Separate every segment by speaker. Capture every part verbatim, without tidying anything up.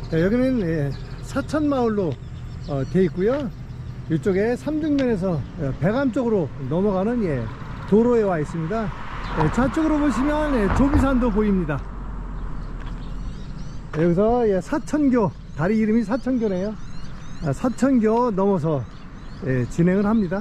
Speaker 1: 자, 여기는 예, 사천마을로 어, 되어 있고요. 이쪽에 삼중면에서 백암 쪽으로 넘어가는 예, 도로에 와 있습니다. 예, 좌측으로 보시면 예, 조비산도 보입니다. 예, 여기서 예, 사천교, 다리 이름이 사천교네요. 아, 사천교 넘어서 예, 진행을 합니다.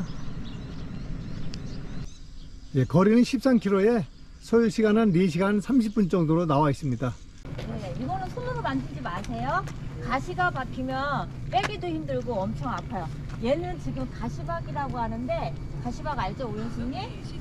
Speaker 1: 예, 거리는 십삼 킬로미터에 소요시간은 네 시간 삼십 분 정도로 나와 있습니다.
Speaker 2: 네, 이거는 손으로 만지지 마세요. 가시가 박히면 빼기도 힘들고 엄청 아파요. 얘는 지금 가시박이라고 하는데, 가시박 알죠, 오연수님?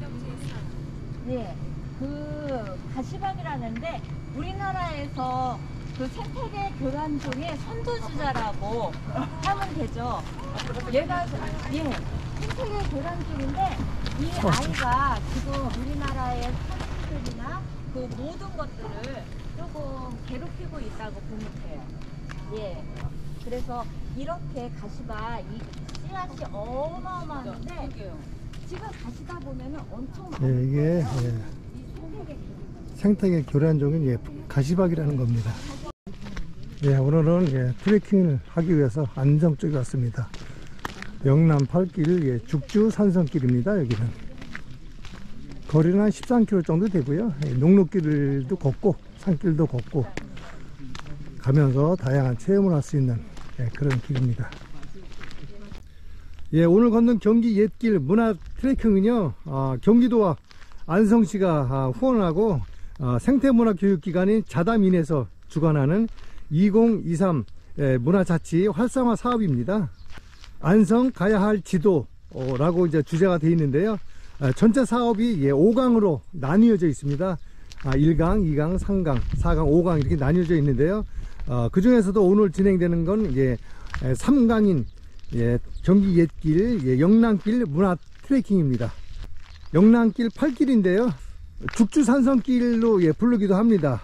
Speaker 2: 네, 그 가시박이라는데 우리나라에서 그 생태계 교란종의 선두주자라고 하면 되죠. 얘가 예, 생태계 교란종인데 이 아이가 지금 우리나라의 사람들이나 그 모든 것들을 조금 괴롭히고 있다고 보면 돼요. 예. 그래서 이렇게 가시가 이 씨앗이 어마어마한데 지금 가시다 보면은 엄청 많아요.
Speaker 1: 예, 이게 예, 생태계 교란종인 예, 가시박이라는 겁니다. 예, 오늘은 예, 트레킹을 하기 위해서 안성 쪽에 왔습니다. 영남 팔길 예, 죽주 산성길입니다. 여기는 거리는 한 십삼 킬로미터 정도 되고요. 예, 녹록길도 걷고 산길도 걷고 가면서 다양한 체험을 할 수 있는 예, 그런 길입니다. 예, 오늘 걷는 경기 옛길 문화 트레킹은요, 어, 경기도와 안성시가 아, 후원하고 어, 생태문화교육기관인 자담인에서 주관하는 이천이십삼 예, 문화자치 활성화 사업입니다. 안성 가야 할 지도라고 이제 주제가 되어 있는데요. 아, 전체 사업이 예, 오 강으로 나뉘어져 있습니다. 아, 일 강, 이 강, 삼 강, 사 강, 오 강 이렇게 나뉘어져 있는데요. 어, 그 중에서도 오늘 진행되는 건 예, 삼 강인 예, 경기 옛길 예, 영랑길 문화 트레킹입니다. 영랑길 팔 길인데요. 죽주산성길로 예, 부르기도 합니다.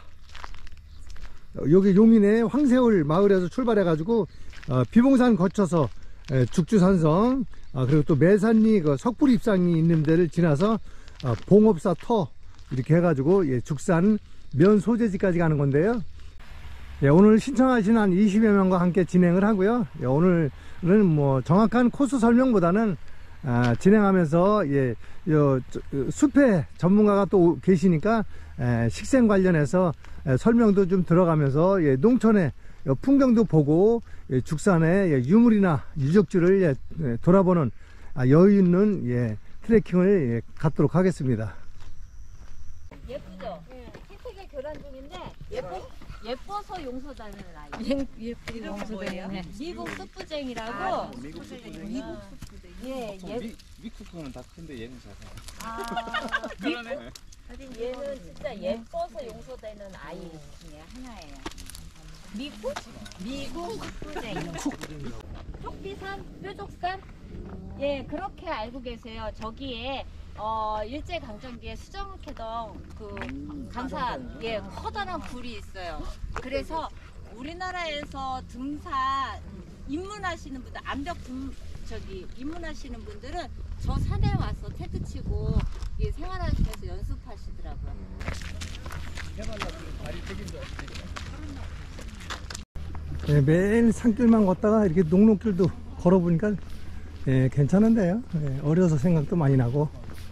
Speaker 1: 여기 용인의 황새울 마을에서 출발해 가지고 어, 비봉산 거쳐서 예, 죽주산성 아, 그리고 또 매산리 그 석불 입상이 있는 데를 지나서 어, 봉업사 터 이렇게 해가지고 예, 죽산 면 소재지까지 가는 건데요. 예, 오늘 신청하신 한 이십여 명과 함께 진행을 하고요. 예, 오늘은 뭐 정확한 코스 설명보다는 아, 진행하면서 예, 요, 저, 숲에 전문가가 또 계시니까 예, 식생 관련해서 예, 설명도 좀 들어가면서 예, 농촌의 풍경도 보고 예, 죽산의 예, 유물이나 유적지를 예, 예, 돌아보는 아, 여유 있는 예, 트레킹을 예, 갖도록 하겠습니다.
Speaker 2: 예쁘죠? 네. 생태계 교란 중인데 예뻐, 예뻐서 용서다는 아이.
Speaker 3: 예쁘게 용서돼요?
Speaker 2: 네. 미국 쑥부쟁이라고.
Speaker 3: 아, 미국 쑥부쟁이.
Speaker 2: 미국 쑥부쟁이. 예, 예.
Speaker 4: 미국 거는 다 큰데 얘는 작아.
Speaker 2: 아, 그러네. 얘는 진짜 예뻐서 용서되는 아이 중에 하나예요. 미국? 미국 쑥부쟁이. 쪽비산, 뾰족산? 예, 그렇게 알고 계세요. 저기에 어, 일제강점기에 수정캐던 그 강산, 예, 커다란 굴이 있어요. 그래서 우리나라에서 등산 입문하시는 분들, 암벽 등, 저기 입문하시는 분들은 저 산에 와서 텐트 치고 예, 생활하시면서 연습하시더라고요.
Speaker 1: 예, 매일 산길만 걷다가 이렇게 녹록길도 걸어보니까 예, 괜찮은데요. 예, 어려서 생각도 많이 나고.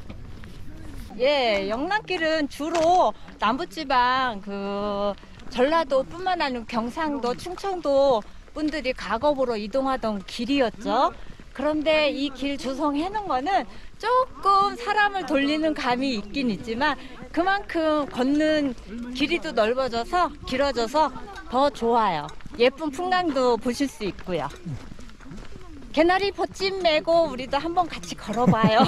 Speaker 2: 예, 영랑길은 주로 남부지방 그 전라도뿐만 아니라 경상도, 충청도 분들이 가업으로 이동하던 길이었죠. 그런데 이 길 조성해 놓은 거는 조금 사람을 돌리는 감이 있긴 있지만 그만큼 걷는 길이도 넓어져서 길어져서 더 좋아요. 예쁜 풍광도 보실 수 있고요. 개나리 벚꽃 메고 우리도 한번 같이 걸어봐요.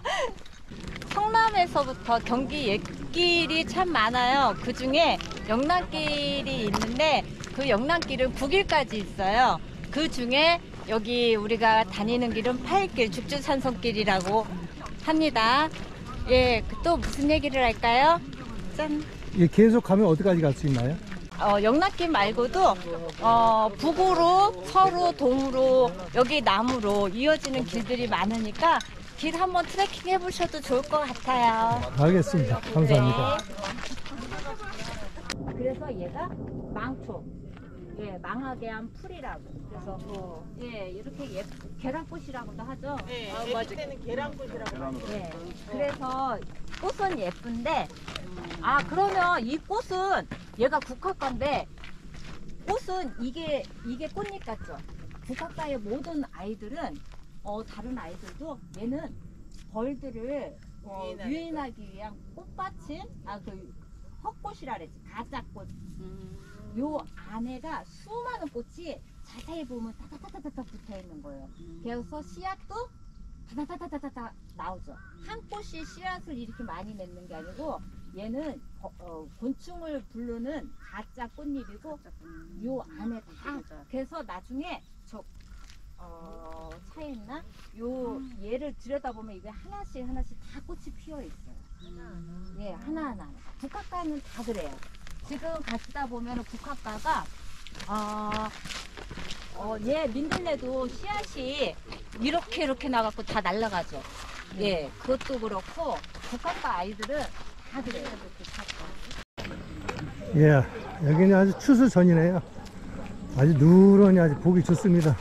Speaker 2: 성남에서부터 경기 옛길이 참 많아요. 그 중에 영랑길이 있는데 그 영랑길은 구 길까지 있어요. 그 중에 여기 우리가 다니는 길은 팔 길, 죽주산성길이라고 합니다. 예, 또 무슨 얘기를 할까요? 짠.
Speaker 1: 예, 계속 가면 어디까지 갈 수 있나요?
Speaker 2: 어, 영랑길 말고도 어, 북으로, 서로, 동으로, 여기 남으로 이어지는 길들이 많으니까 길 한번 트레킹 해보셔도 좋을 것 같아요.
Speaker 1: 알겠습니다. 감사합니다.
Speaker 2: 네. 그래서 얘가 망초. 예, 망하게 한 풀이라고. 그래서
Speaker 3: 어.
Speaker 2: 예, 이렇게 예, 계란꽃이라고도 하죠.
Speaker 3: 네, 아, 맞아. 때는 계란꽃이라고.
Speaker 2: 예. 그래서 꽃은 예쁜데 아 그러면 이 꽃은 얘가 국화과인데 꽃은 이게 이게 꽃잎 같죠? 국화과의 모든 아이들은 어 다른 아이들도 얘는 벌들을 어,
Speaker 3: 유인하는
Speaker 2: 유인하기 위한 꽃받침 아그 헛꽃이라 그랬지 가짜꽃. 요 안에가 수많은 꽃이 자세히 보면 타타타타타 붙어 있는 거예요. 그래서 씨앗도 타타타타타타 나오죠. 한 꽃이 씨앗을 이렇게 많이 맺는 게 아니고 얘는 어, 어, 곤충을 부르는 가짜 꽃잎이고 요 안에 다 그래서 나중에 저 어, 차에 있나? 요 얘를 들여다보면 이게 하나씩 하나씩 다 꽃이 피어 있어요. 예, 하나하나. 국화과는 다 그래요. 지금 가시다 보면은 국화과가 어, 어, 얘 민들레도 씨앗이 이렇게 이렇게 나갖고 다 날아가죠. 예, 그것도 그렇고 국화과 아이들은 다 그래요. 국화과.
Speaker 1: 예, 여기는 아주 추수 전이네요. 아주 누런이 아주 보기 좋습니다.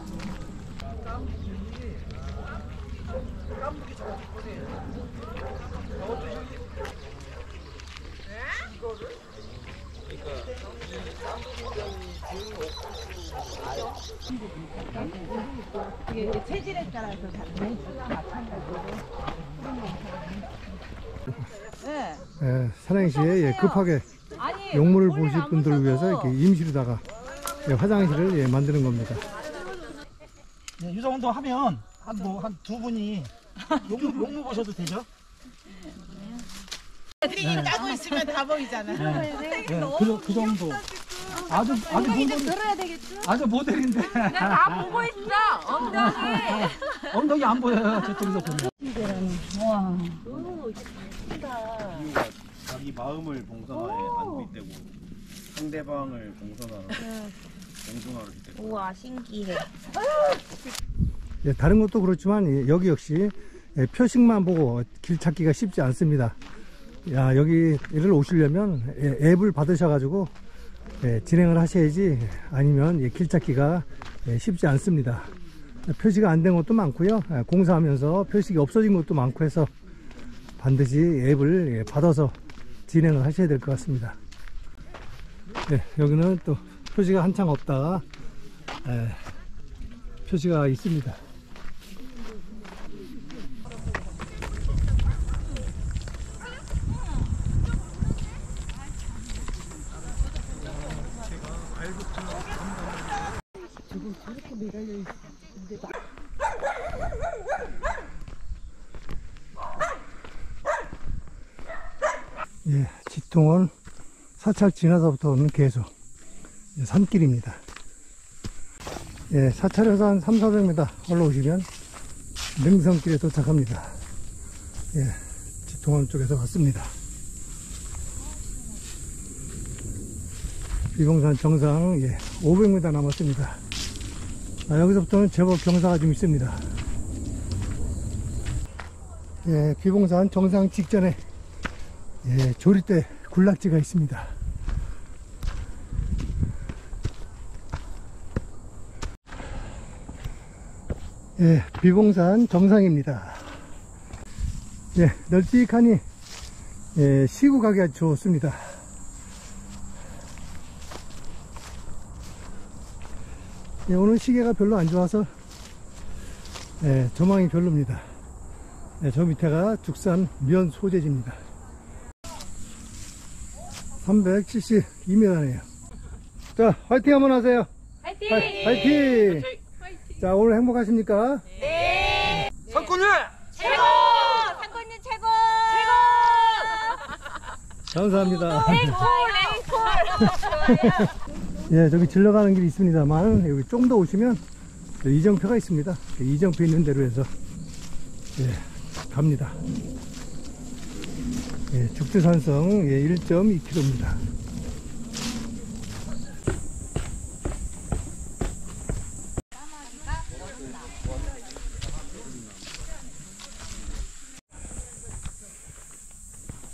Speaker 3: 이게 이제 체질에 따라서 다른데
Speaker 2: 네.
Speaker 1: 예, 사랑시에 예, 급하게
Speaker 2: 아니,
Speaker 1: 용물을
Speaker 2: 원래
Speaker 1: 보실 분들을
Speaker 2: 나무셔도
Speaker 1: 위해서 이렇게 임시로다가 예, 화장실을 예, 만드는 겁니다.
Speaker 5: 네, 이 정도 하면 한 뭐 한 두 분이 용무, 용무 보셔도 되죠?
Speaker 3: 선생님 따고 있으면 다 보이잖아.
Speaker 5: 네, 네, 그, 그 정도. 아주 아주 모델,
Speaker 2: 들어야 되겠죠?
Speaker 5: 아주 모델인데
Speaker 2: 다 보고 있어. 엉덩이.
Speaker 5: 엉덩이 안 보여요. 저쪽에서 보면.
Speaker 2: 와.
Speaker 4: 이유가 자기 마음을 봉선화에 안고 있대고 상대방을 봉선화로 봉선화로 있대고.
Speaker 2: 우와, 신기해.
Speaker 1: 예, 다른 것도 그렇지만 예, 여기 역시 예, 표식만 보고 길 찾기가 쉽지 않습니다. 야, 여기를 오시려면 예, 앱을 받으셔가지고 예, 진행을 하셔야지 아니면 예, 길 찾기가 예, 쉽지 않습니다. 표시가 안 된 것도 많고요. 예, 공사하면서 표식이 없어진 것도 많고 해서 반드시 앱을 예, 받아서 진행을 하셔야 될 것 같습니다. 예, 여기는 또 표시가 한창 없다가 예, 표시가 있습니다. 예, 지통은 사찰 지나서부터는 계속 산길입니다. 예, 사찰에서 한 삼사백 미터 올라오시면 능성길에 도착합니다. 예, 지통원 쪽에서 왔습니다. 비봉산 정상 예, 오백 미터 남았습니다. 아, 여기서부터는 제법 경사가 좀 있습니다. 예, 비봉산 정상 직전에 예, 조리대 군락지가 있습니다. 예, 비봉산 정상입니다. 예, 널찍하니 예, 쉬고 가기가 아주 좋습니다. 예, 오늘 시계가 별로 안 좋아서 예, 조망이 별로입니다. 예, 저 밑에가 죽산 면 소재지입니다. 삼백칠십이 미터네요. 자, 화이팅 한번 하세요.
Speaker 2: 화이팅!
Speaker 1: 화이팅! 화이팅! 자, 오늘 행복하십니까?
Speaker 2: 네!
Speaker 5: 석군을
Speaker 2: 최고! 상권님 최고! 최고!
Speaker 1: 감사합니다.
Speaker 2: 레이콜!
Speaker 1: 예, 저기 질러가는 길이 있습니다만 여기 좀 더 오시면 이정표가 있습니다. 이정표 있는 대로 해서 예, 갑니다. 예, 죽주산성 예, 일 점 이 킬로미터입니다.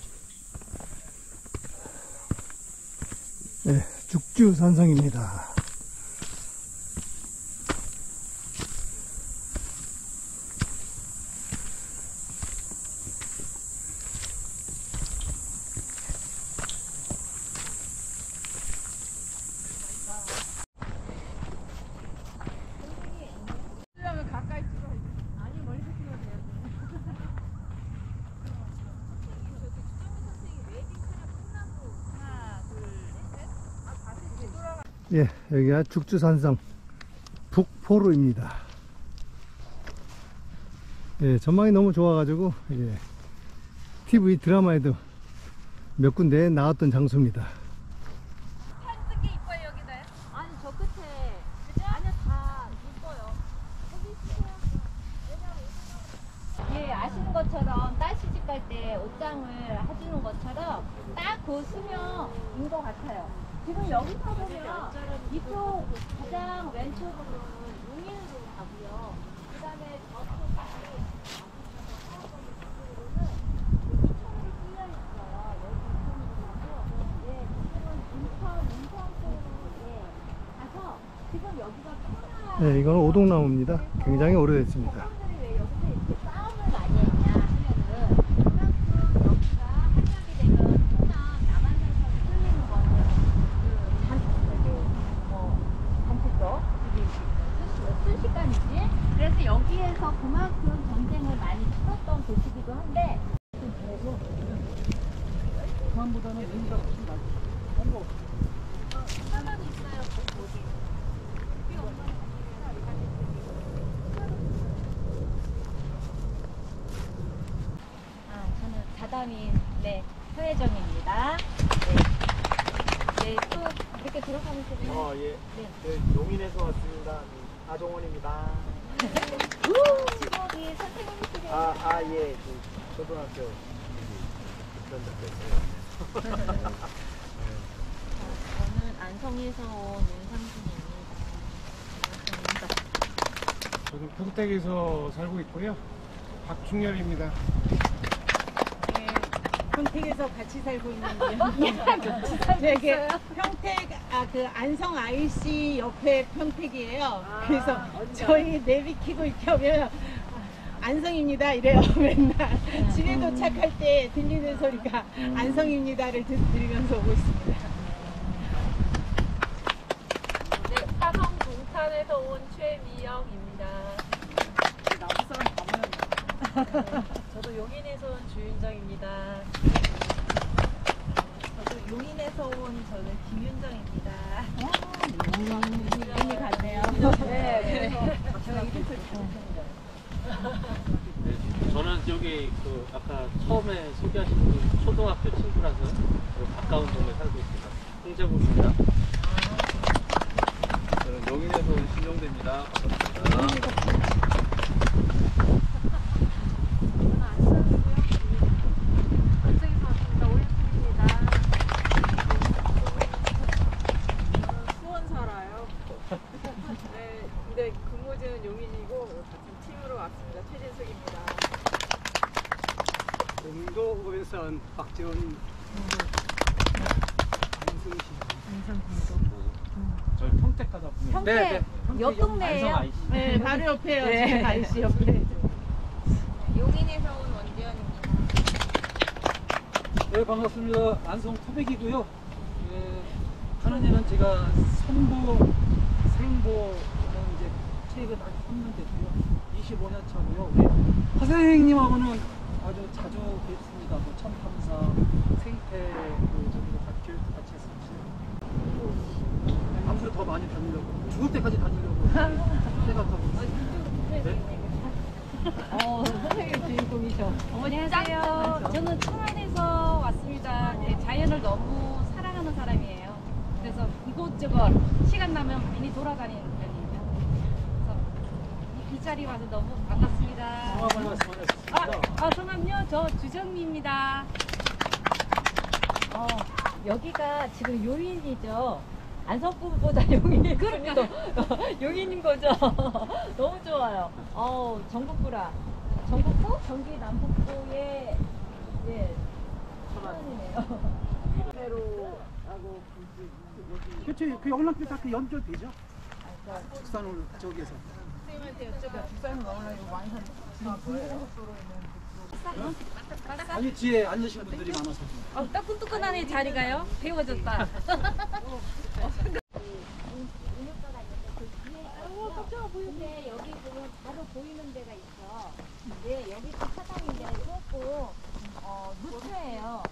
Speaker 1: 예, 죽주산성입니다. 예, 여기가 죽주산성 북포로입니다. 예, 전망이 너무 좋아가지고 예, 티비 드라마에도 몇 군데 나왔던 장소입니다.
Speaker 2: 산뜻게 이뻐요 여기다. 아니 저 끝에. 그죠? 아니요 다 이뻐요. 거기 있으세요. 왜냐면 예 아시는 것처럼 딸 시집 갈 때 옷장을 해주는 것처럼 딱 그 수명인 것 같아요. 지금 여기서 보면 이쪽 가장 왼쪽으로는 용인으로 가고요. 그 다음에 저쪽이
Speaker 1: 네, 이건 오동나무입니다. 굉장히 오래됐습니다.
Speaker 2: 사람들이 왜 여기서 이렇게 싸움을 많이 했냐 하면은 그만큼 여기가 한약이 되면 호남 남한산성이 뚫리는 거는 그 잔, 뭐 잔치죠. 이게 순식간이지. 그래서 여기에서 그만큼 전쟁을 많이 치렀던 곳이기도 한데
Speaker 5: 그만보다는 여기가 훨씬 낫고.
Speaker 2: 사람이 있어요. 거기. 아, 저는 자담인 네 서혜정입니다. 네, 네, 또 이렇게 돌아가면서
Speaker 5: 어, 예.
Speaker 2: 네.
Speaker 5: 네, 용인에서 왔습니다. 아종원입니다.
Speaker 2: 직업이 선생님이시래요.
Speaker 5: 아, 아, 예. 그 초등학교 전담대에서.
Speaker 2: 저는 안성에서 온 윤상순입니다. 반갑습니다.
Speaker 6: 저는 평택에서 살고 있고요. 박충렬입니다.
Speaker 3: 네, 평택에서 같이 살고 있는데요. 네, 이게 평택 아 그 안성 아이씨 옆에 평택이에요. 그래서 저희 내비키고 이렇게 하면 안성입니다 이래요. 맨날 집에 도착할 때 들리는 소리가 안성입니다를 들- 들으면서 오고 있습니다.
Speaker 7: 네, 사성 동탄에서 온 최미영입니다.
Speaker 3: 나무 사람 가면
Speaker 7: 저도 용인에서 온 주윤정입니다. 저도 용인에서 온 저는 김윤정입니다.
Speaker 3: 이름이 같네요.
Speaker 7: 네,
Speaker 3: 제가 이름
Speaker 8: 네, 저는 여기 그 아까 처음에 소개하신 그 초등학교 친구라서 여기 가까운 동네 살고 있습니다. 홍재국입니다.
Speaker 4: 저는 용인에서 온 신용대입니다. 반갑습니다.
Speaker 7: 안성에서 왔습니다. 오윤수입니다.
Speaker 9: 수원 살아요. 네, 근데 근무지는 용인이고 같은 팀으로 왔습니다. 최진숙입니다.
Speaker 5: 공도읍에서 온 박재원.
Speaker 8: 저희 평택 가다 보면
Speaker 2: 평택
Speaker 5: 네,
Speaker 2: 옆 동네예요.
Speaker 3: 네, 바로 옆에요. 제 아이씨 옆에.
Speaker 7: 용인에서 온 원지연입니다.
Speaker 5: 네, 반갑습니다. 안성 토백이고요. 예, 하는 일은 제가 선보, 생보, 이제 책을 많이 썼는데도요. 이십오 년 차고요. 우리 선생님하고는 아주 자주 뵙습니다. 뭐 천탐사, 생태, 그 저기도 같이 교육도 같이 했었어요. 앞으로 더 많이 다니려고, 죽을 때까지 다니려고 생각하고 있습니다. 네.
Speaker 3: 어, 선생님 주인공이셔.
Speaker 10: 안녕하세요. 저는 청안에서 왔습니다. 네, 자연을 너무 사랑하는 사람이에요. 그래서 이곳저곳 시간 나면 많이 돌아다니는 편이에요. 그래서 이, 이 자리 와서 너무 반갑습니다.
Speaker 5: 성함을 말씀하셨습니다.
Speaker 10: 아, 아 성함요? 저 주정미입니다.
Speaker 2: 어, 여기가 지금 용인이죠. 안성부보다 용인이 그러니까 용인인 거죠. 너무 좋아요. 어, 전국구라. 전국구? 경기 남북부의 예 천안이네요.
Speaker 5: 그렇죠. 그 영랑길 다 그 연결되죠? 국산을 저기에서.
Speaker 3: 선생님한테 여쭤봐. 국산은 너무나도 완산. 지금 동고속도로 있는
Speaker 5: 아니, 뒤에 앉으신 분들이 많아서.
Speaker 10: 어, 따끈따끈하네 자리가요. 배워졌다.
Speaker 2: 근데 여기 보면 바로 보이는 데가 있어. 네, 여기도 사당인데 조금 어, 무채예요.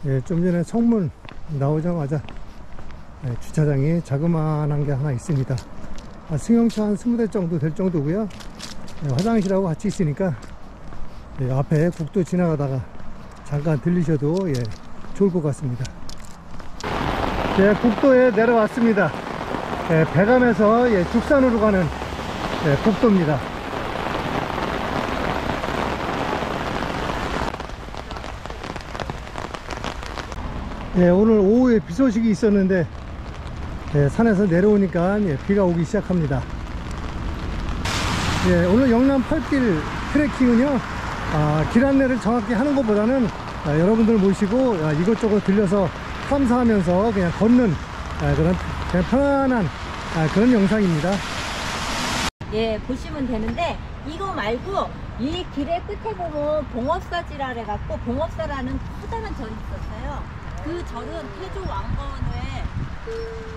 Speaker 1: 예, 좀 전에 성문 나오자마자 예, 주차장에 자그마한 게 하나 있습니다. 아, 승용차 한 스무 대 정도 될 정도고요. 예, 화장실하고 같이 있으니까 예, 앞에 국도 지나가다가 잠깐 들리셔도 예, 좋을 것 같습니다. 예, 국도에 내려왔습니다. 예, 배감에서 예, 죽산으로 가는 예, 국도입니다. 예, 오늘 오후에 비 소식이 있었는데 예, 산에서 내려오니까 예, 비가 오기 시작합니다. 예, 오늘 영남 팔길 트레킹은요, 아, 길 안내를 정확히 하는 것보다는 아, 여러분들 모시고 아, 이것저것 들려서 탐사하면서 그냥 걷는 아, 그런 그냥 편안한 아, 그런 영상입니다.
Speaker 2: 예, 보시면 되는데 이거 말고 이 길의 끝에 보면 봉업사지라 해갖고 봉업사라는 커다란 절이 있었어요. 그 절은 태조 왕건의 그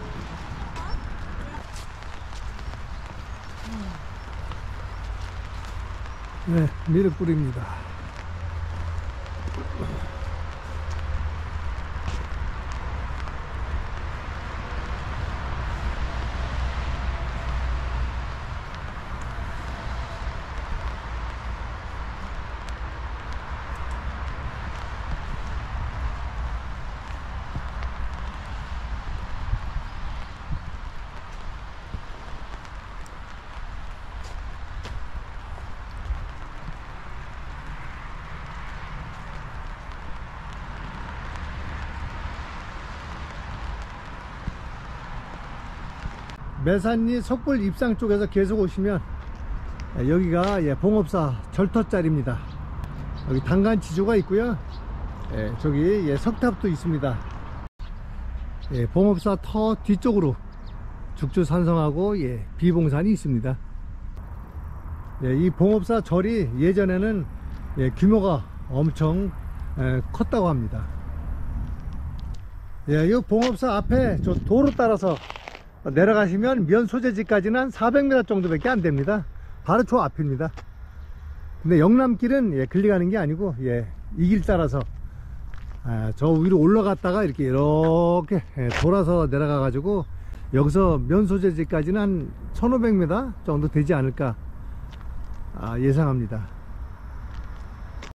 Speaker 1: 네, 미륵불입니다. 매산리 석불 입상 쪽에서 계속 오시면 여기가 예, 봉업사 절터자리입니다. 여기 단간 지조가 있고요. 예, 저기 예, 석탑도 있습니다. 예, 봉업사 터 뒤쪽으로 죽주산성하고 예, 비봉산이 있습니다. 예, 이 봉업사 절이 예전에는 예, 규모가 엄청 예, 컸다고 합니다. 예, 이 봉업사 앞에 저 도로 따라서 내려가시면 면 소재지까지는 한 사백 미터 정도밖에 안 됩니다. 바로 저 앞입니다. 근데 영남길은 예, 글리 가는 게 아니고 예, 이 길 따라서 아, 저 위로 올라갔다가 이렇게 이렇게 예, 돌아서 내려가 가지고 여기서 면 소재지까지는 한 천오백 미터 정도 되지 않을까 아, 예상합니다.